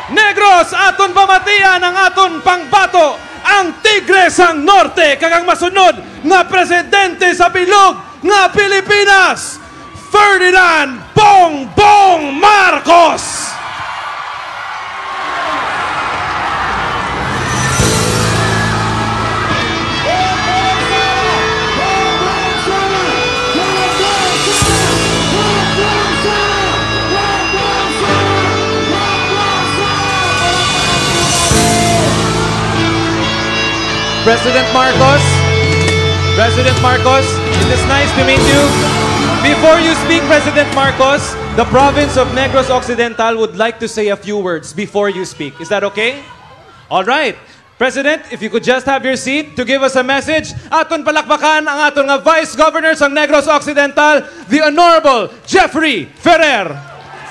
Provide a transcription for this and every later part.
Negros, aton pamatian ang aton pangbato, ang Tigres ang Norte, kagang masunod nga presidente sa bilog nga Pilipinas, Ferdinand Bongbong Marcos! President Marcos, it is nice to meet you. Before you speak, President Marcos, the province of Negros Occidental would like to say a few words before you speak. Is that okay? All right. President, if you could just have your seat to give us a message. Aton palakpakan ang aton nga Vice Governor sa Negros Occidental, the Honorable Jeffrey Ferrer.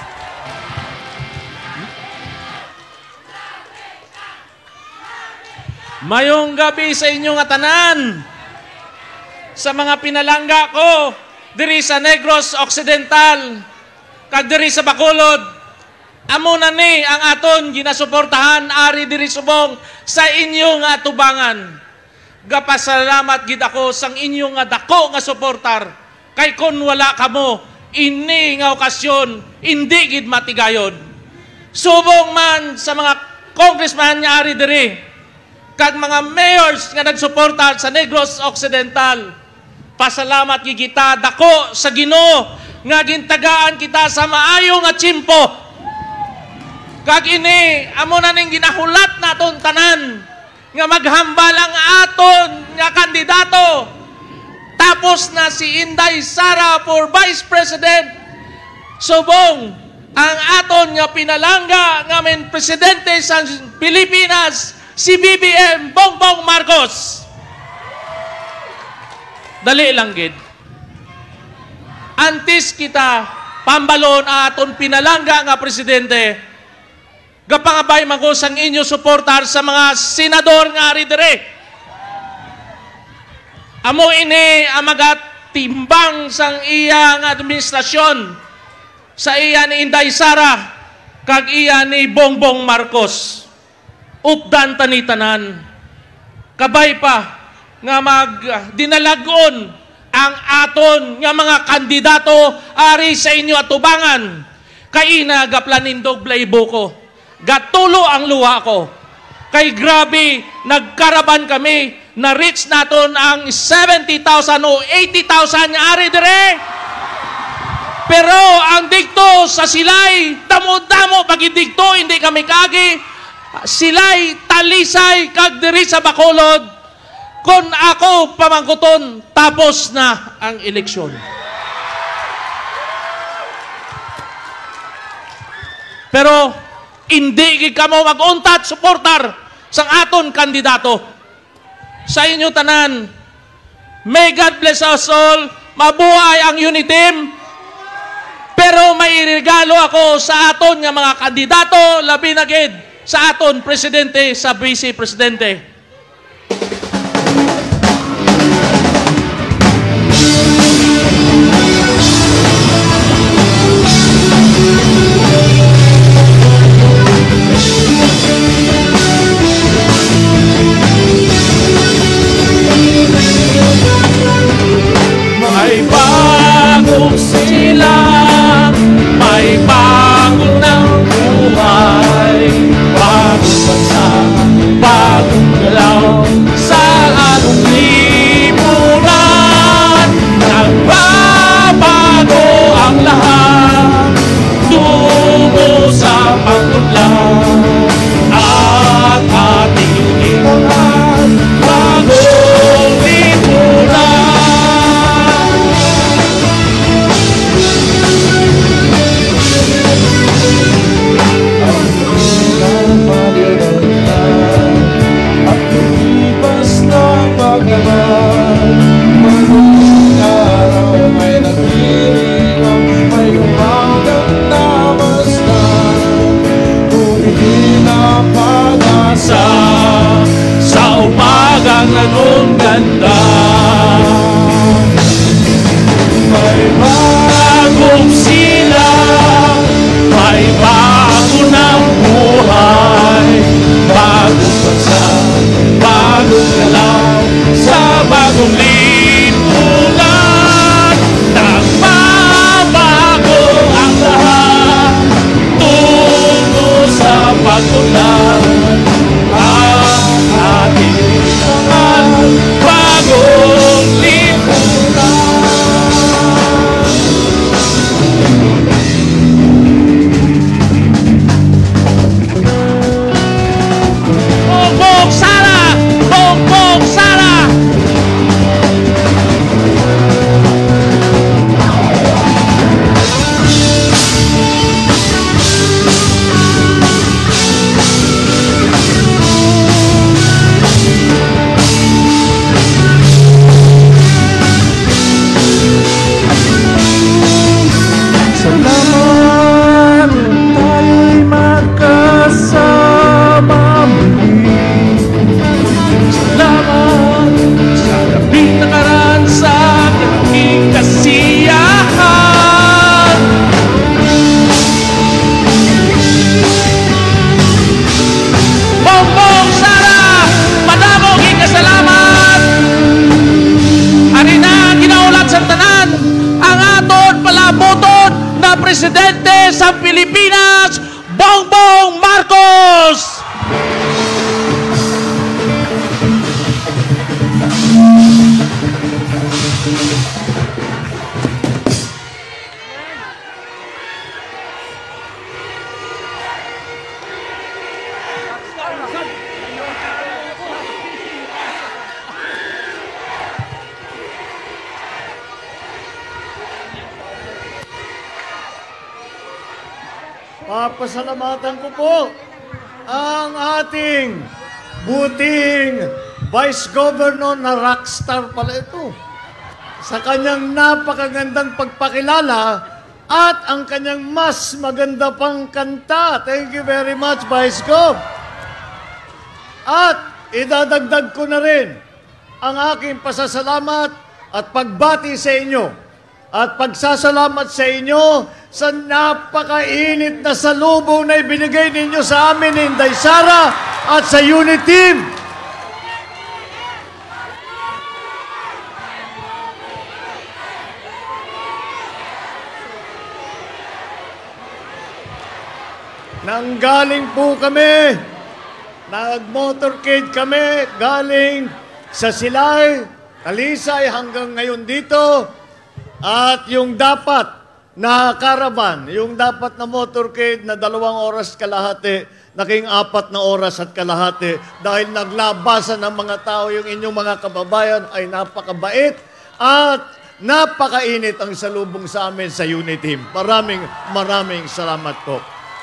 Mayong gabi sa inyong tanan. Sa mga pinalangga ko diri sa Negros Occidental kag diri sa Bacolod, amo na ni ang aton ginasuportahan ari diri subong sa inyong atubangan. Gapasalamat gid ako sang inyong dako nga suportar, kay kun wala kamo ini nga okasyon indi gid matigayon. Subong man sa mga congressman nga ari diri kag mga mayors nga nagsuporta sa Negros Occidental, pasalamat kita dako sa Ginoo nga gintagaan kita sa maayo nga tiyempo. Kag ini amo na ning ginahulat naton tanan nga maghambal ang aton nga kandidato. Tapos na si Inday Sara for Vice President. Subong ang aton nga pinalangga nga men presidente sa Pilipinas, si BBM Bongbong Marcos. Dali lang gid. Antes kita pambalon aton pinalangga nga presidente, gapangabay man ko sang inyo suportar sa mga senador nga ari dire. Amo ini ang magatimbang sang iya nga administrasyon sa iya ni Inday Sara kag iya ni Bongbong Marcos. Updan tanitanan, kabay pa nga dinalagon ang aton nga mga kandidato ari sa inyo atubangan. Kay ina gaplanindog blaybo ko, gatulo ang luha ko. Kay grabe nagkaraban kami, na reach naton ang 70,000 o 80,000 nga ari dire. Pero ang dikto sa silay, damo-damo pag dikto hindi kami kagi. Sila'y talisay kag diri sa Bacolod kung ako pamangkuton tapos na ang eleksyon. Pero hindi gid kamo mag-untat suportar sang aton kandidato. Sa inyo tanan, may God bless us all, mabuhay ang Uniteam. Pero may regalo ako sa aton nga mga kandidato, labi na gid sa aton presidente, sa vice presidente. May bagong silang, may bagong ng buhay. Bagong bansa, bagong bagong lipunan, nagbabago ang lahat, tungo sa pagmulan, ang ating lahat, bagong lipunan. Bongbong Sara! Bongbong Sara! Salamat, tayo'y magkasama muli. Salamat sa labing nakaraan sa aking kasiyahan. Bongbong Sara, madamong higkasalamat. Ari na ginaulat sa tanan ang aton palaboton na presidente sa Pilipinas, Bongbong Marcos. Papasalamatan ko po ang ating buting Vice Governor na rockstar pala ito sa kanyang napakagandang pagpakilala at ang kanyang mas maganda pang kanta. Thank you very much, Vice Gov. At idadagdag ko na rin ang aking pasasalamat at pagbati sa inyo at pagsasalamat sa inyo sa napakainit na salubong na ibinigay ninyo sa amin ni Inday Sara at sa unit team. Nanggaling po kami, nag-motorcade kami, galing sa Silay, Talisay hanggang ngayon dito. At yung dapat na caravan, yung dapat na motorcade na 2 oras kalahati, naging 4 na oras at kalahati dahil naglabasan ng mga tao. Yung inyong mga kababayan ay napakabait at napakainit ang salubong sa amin sa unit team. Maraming salamat po.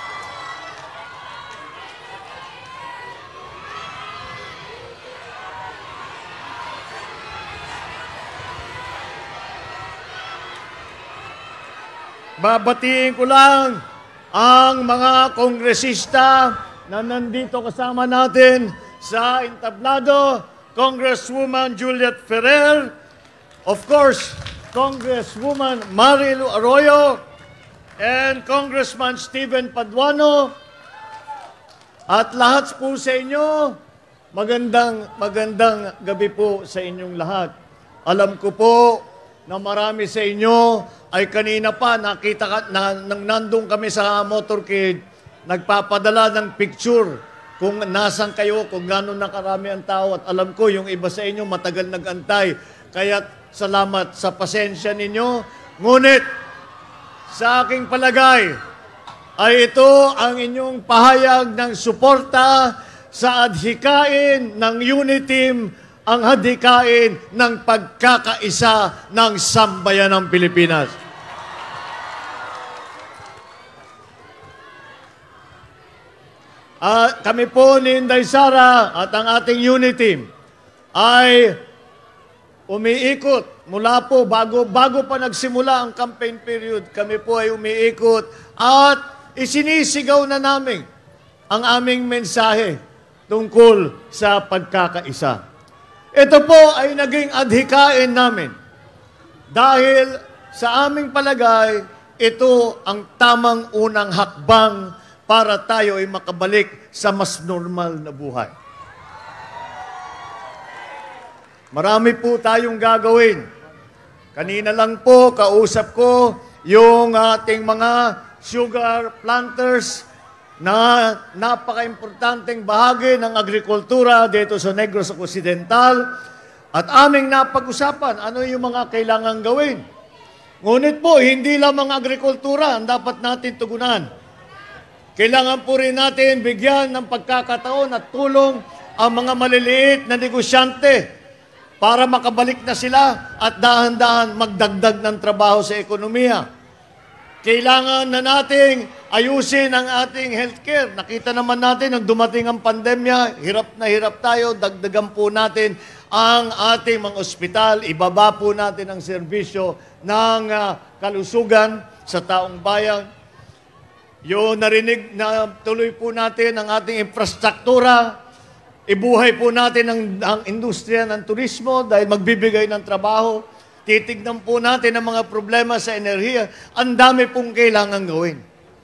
Babatiin ko lang ang mga kongresista na nandito kasama natin sa entablado, Congresswoman Juliet Ferrer, of course, Congresswoman Marilu Arroyo, and Congressman Steven Paduano, at lahat po sa inyo, magandang gabi po sa inyong lahat. Alam ko po na marami sa inyo ay kanina pa nakita nang nandun kami sa motorcade, nagpapadala ng picture kung nasan kayo, kung gano'n na karami ang tao. At alam ko, yung iba sa inyo matagal nag-antay. Kaya salamat sa pasensya ninyo. Ngunit, sa aking palagay, ay ito ang inyong pahayag ng suporta sa adhikain ng unit team, ang hadikain ng pagkakaisa ng sambayan ng Pilipinas. Kami po ni Inday Sara at ang ating unit team ay umiikot mula po bago pa nagsimula ang campaign period. Kami po ay umiikot at isinisigaw na namin ang aming mensahe tungkol sa pagkakaisa. Ito po ay naging adhikain namin dahil sa aming palagay, ito ang tamang unang hakbang para tayo ay makabalik sa mas normal na buhay. Marami po tayong gagawin. Kanina lang po, kausap ko yung ating mga sugar planters na napaka-importanteng bahagi ng agrikultura dito sa Negros Occidental. At aming napag-usapan, ano yung mga kailangan gawin. Ngunit po, hindi lamang agrikultura ang dapat natin tugunan. Kailangan po rin natin bigyan ng pagkakataon at tulong ang mga maliliit na negosyante para makabalik na sila at dahan-dahan magdagdag ng trabaho sa ekonomiya. Kailangan na nating ayusin ang ating healthcare. Nakita naman natin nung dumating ang pandemya, hirap na hirap tayo, dagdagan po natin ang ating mga ospital, ibaba po natin ang serbisyo ng kalusugan sa taong bayan. Yung narinig na tuloy po natin ang ating infrastruktura, ibuhay po natin ang industriya ng turismo dahil magbibigay ng trabaho. Titignan po natin ang mga problema sa enerhiya. Ang dami pong kailangan gawin.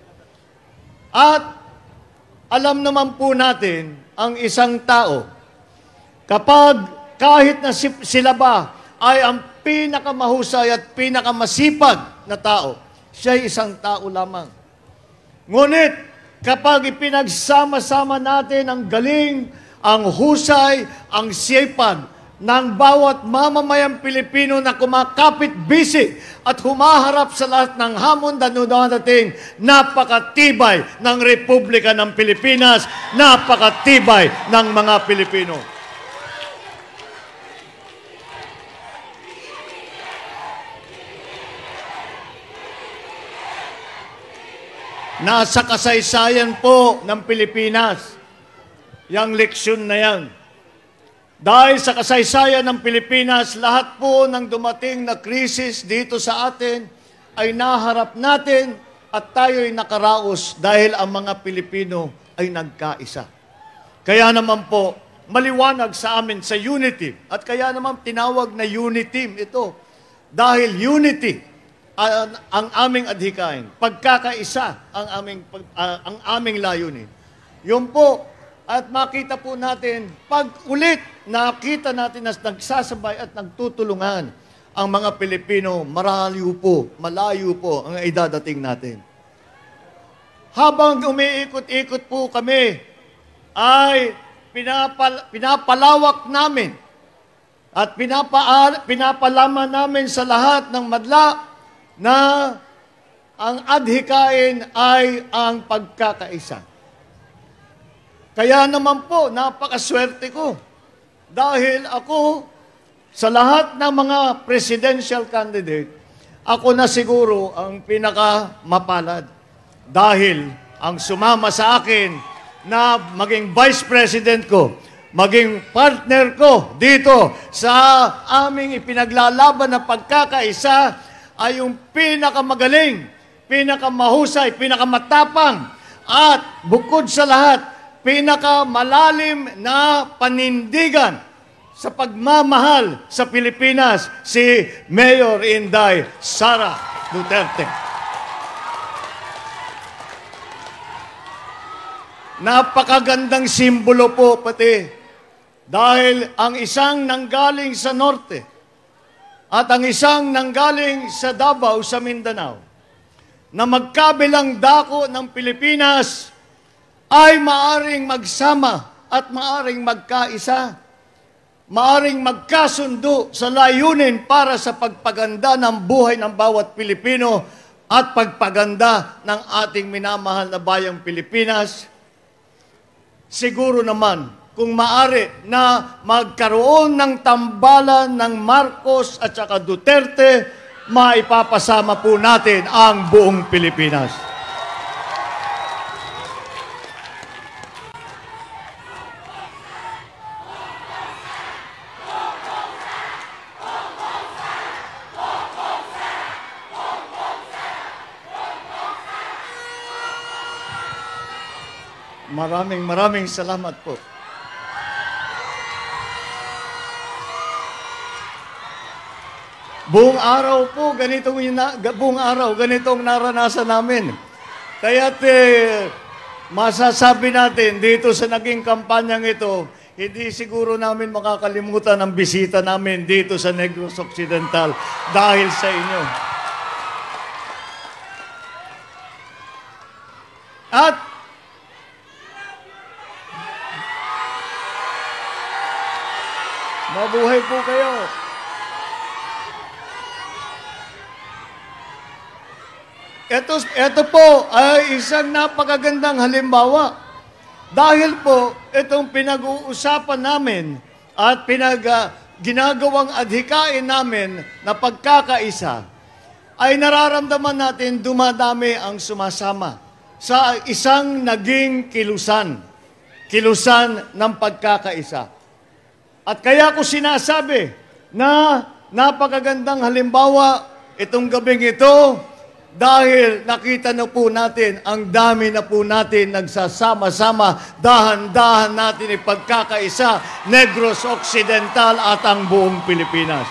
At alam naman po natin ang isang tao, kapag kahit na sila ba ay ang pinakamahusay at pinakamasipag na tao, siya ay isang tao lamang. Ngunit kapag ipinagsama-sama natin ang galing, ang husay, ang sipag ng bawat mamamayang Pilipino na kumakapit bisig at humaharap sa lahat ng hamon na dadating, napakatibay ng Republika ng Pilipinas, napakatibay ng mga Pilipino. Nasa kasaysayan po ng Pilipinas yang leksyon na yan. Dahil sa kasaysayan ng Pilipinas, lahat po ng dumating na krisis dito sa atin ay naharap natin at tayo'y nakaraos dahil ang mga Pilipino ay nagkaisa. Kaya naman po, maliwanag sa amin sa unity. At kaya naman tinawag na unity ito. Dahil unity ang aming adhikain. Pagkakaisa ang aming layunin. Yun po. At makita po natin, pag ulit nakita natin na nagsasabay at nagtutulungan ang mga Pilipino, malayo po ang idadating natin. Habang umiikot-ikot po kami, ay pinapalawak namin at pinapalaman namin sa lahat ng madla na ang adhikain ay ang pagkakaisa. Kaya naman po, napakaswerte ko. Dahil ako, sa lahat ng mga presidential candidate, ako na siguro ang pinakamapalad. Dahil ang sumama sa akin na maging vice president ko, maging partner ko dito sa aming ipinaglalaban na pagkakaisa ay yung pinakamagaling, pinakamahusay, pinakamatapang, at bukod sa lahat, pinakamalalim na panindigan sa pagmamahal sa Pilipinas, si Mayor Inday Sara Duterte. Napakagandang simbolo po pati dahil ang isang nanggaling sa norte at ang isang nanggaling sa Davao sa Mindanao na magkabilang dako ng Pilipinas ay maaring magsama at maaring magkaisa, maaring magkasundo sa layunin para sa pagpaganda ng buhay ng bawat Pilipino at pagpaganda ng ating minamahal na bayang Pilipinas. Siguro naman, kung maaari na magkaroon ng tambalan ng Marcos at saka Duterte, maipapasama po natin ang buong Pilipinas. Maraming salamat po. Buong araw po, ganitong naranasan namin. Kaya't masasabi natin dito sa naging kampanyang ito, hindi siguro namin makakalimutan ang bisita namin dito sa Negros Occidental dahil sa inyo. At mabuhay po kayo. Ito po ay isang napakagandang halimbawa. Dahil po, itong pinag-uusapan namin at ginagawang adhikain namin na pagkakaisa, ay nararamdaman natin dumadami ang sumasama sa isang naging kilusan ng pagkakaisa. At kaya ko sinasabi na napakagandang halimbawa itong gabing ito dahil nakita na po natin ang dami na po natin nagsasama-sama, dahan-dahan natin ipagkakaisa, Negros Occidental at ang buong Pilipinas.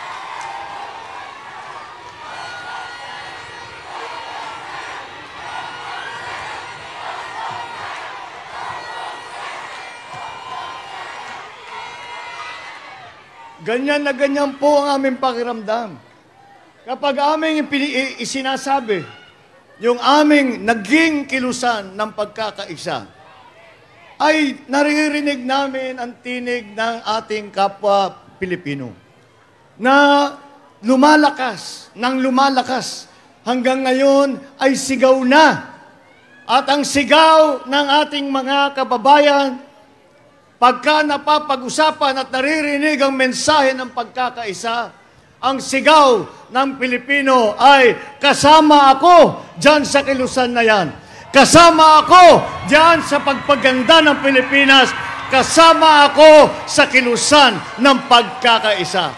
Ganyan na ganyan po ang aming pakiramdam. Kapag aming isinasabi, yung aming naging kilusan ng pagkakaisa, ay naririnig namin ang tinig ng ating kapwa Pilipino na lumalakas hanggang ngayon ay sigaw na. At ang sigaw ng ating mga kababayan, pagka napapag-usapan at naririnig ang mensahe ng pagkakaisa, ang sigaw ng Pilipino ay, kasama ako dyan sa kilusan na yan. Kasama ako dyan sa pagpaganda ng Pilipinas. Kasama ako sa kilusan ng pagkakaisa.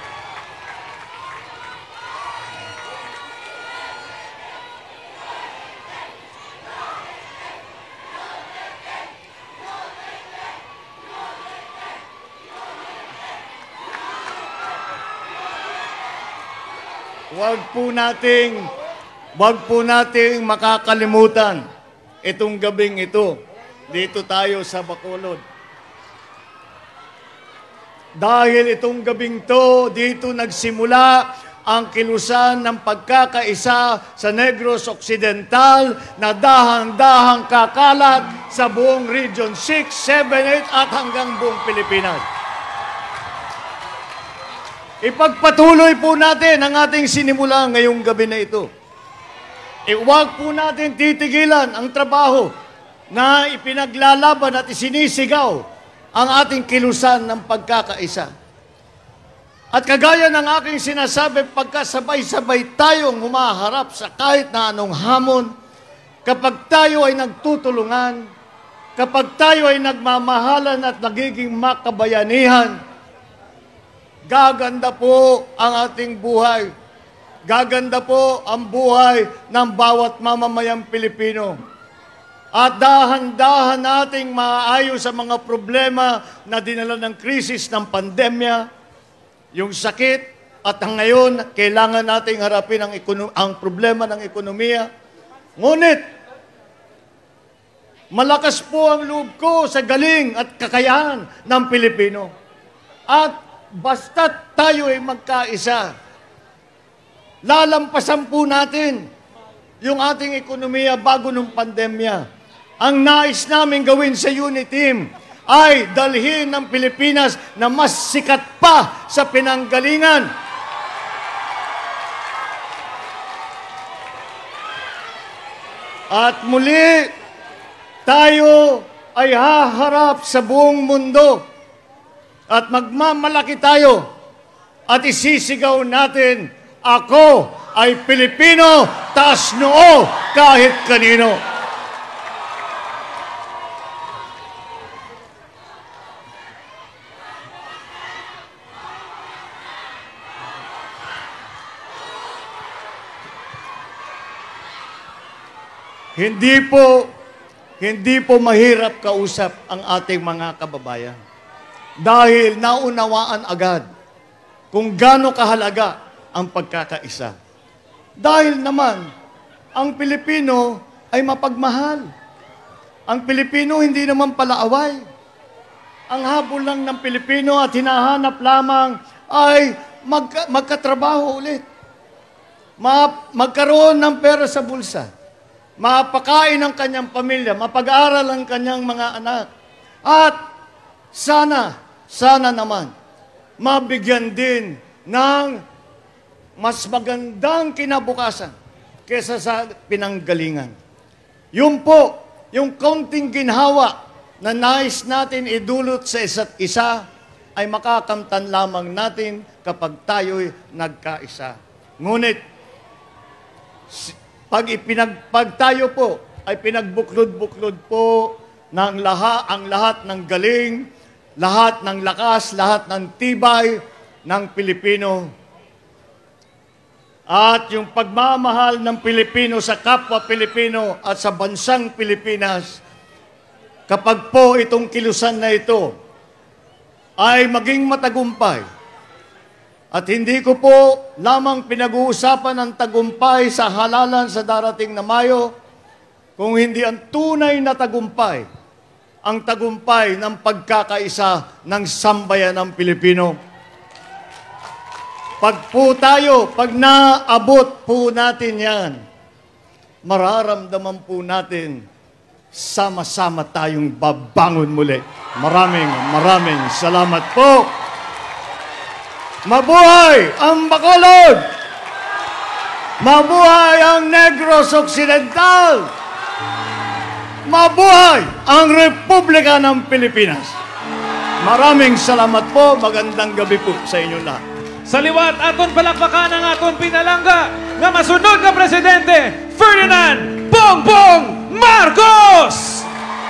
Wag po nating makakalimutan itong gabing ito. Dito tayo sa Bacolod. Dahil itong gabing to, dito nagsimula ang kilusan ng pagkakaisa sa Negros Occidental na dahang-dahang kakalat sa buong Region 6, 7, 8 at hanggang buong Pilipinas. Ipagpatuloy po natin ang ating sinimula ngayong gabi na ito. Huwag po natin titigilan ang trabaho na ipinaglalaban at isinisigaw ang ating kilusan ng pagkakaisa. At kagaya ng aking sinasabi, pagkasabay-sabay tayong humaharap sa kahit na anong hamon, kapag tayo ay nagtutulungan, kapag tayo ay nagmamahalan at nagiging makabayanihan, gaganda po ang ating buhay. Gaganda po ang buhay ng bawat mamamayang Pilipino. At dahan-dahan nating maayos ang mga problema na dinala ng krisis ng pandemya, yung sakit, at ngayon, kailangan nating harapin ang problema ng ekonomiya. Ngunit, malakas po ang loob ko sa galing at kakayahan ng Pilipino. At basta't tayo ay magkaisa, lalampasan po natin yung ating ekonomiya bago ng pandemya. Ang nais namin gawin sa Unity Team ay dalhin ng Pilipinas na mas sikat pa sa pinanggalingan. At muli, tayo ay haharap sa buong mundo at magmamalaki tayo at isisigaw natin, ako ay Pilipino, taas noo kahit kanino. Hindi po mahirap kausap ang ating mga kababayan. Dahil naunawaan agad kung gaano kahalaga ang pagkakaisa. Dahil naman, ang Pilipino ay mapagmahal. Ang Pilipino hindi naman palaaway. ang habol lang ng Pilipino at hinahanap lamang ay magkatrabaho ulit. Magkaroon ng pera sa bulsa. Mapakain ang kanyang pamilya, mapag-aral ang kanyang mga anak. At sana naman, mabigyan din ng mas magandang kinabukasan kesa sa pinanggalingan. Yun po, yung kaunting ginhawa na nais natin idulot sa isa't isa ay makakamtan lamang natin kapag tayo'y nagkaisa. Ngunit, pag tayo po ay pinagbuklod-buklod po ng ang lahat ng galing, lahat ng lakas, lahat ng tibay ng Pilipino. At yung pagmamahal ng Pilipino sa kapwa Pilipino at sa bansang Pilipinas, kapag po itong kilusan na ito ay maging matagumpay, at hindi ko po lamang pinag-uusapan ang tagumpay sa halalan sa darating na Mayo, kung hindi ang tunay na tagumpay, ang tagumpay ng pagkakaisa ng sambayan ng Pilipino. Pag naabot po natin yan, mararamdaman po natin, sama-sama tayong babangon muli. Maraming salamat po. Mabuhay ang Bacolod! Mabuhay ang Negros Occidental! Mabuhay ang Republika ng Pilipinas! Maraming salamat po. Magandang gabi po sa inyo lahat. Sa liwat, aton palakpakan ang aton pinalangga na masunod na Presidente, Ferdinand Bongbong Marcos!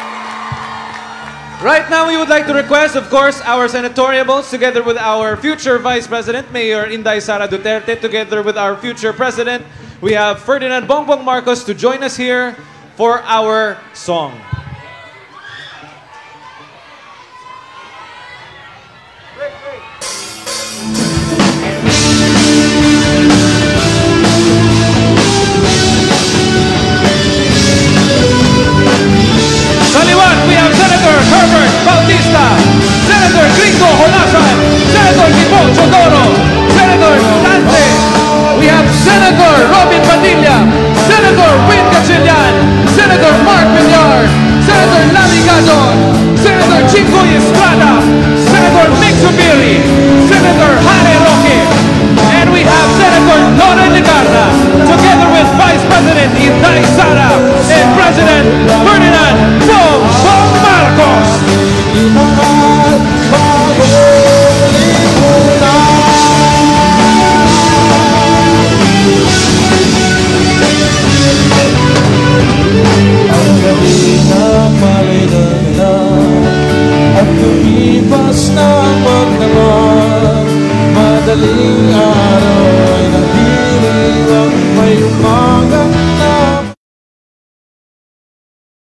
Right now, we would like to request, of course, our senatoriables together with our future Vice President, Mayor Inday Sara Duterte, together with our future President. We have Ferdinand Bongbong Marcos to join us here for our song. We have Senator Herbert Bautista, Senator Gringo Holasan, Senator Limon Chodoro, Senator Dante. We have Senator Robin Padilla, Senator Win Gatchalian, Senator Mark Villar, Senator Lani Gadon, Senator Chico Estrada, Senator Mick Zubiri, Senator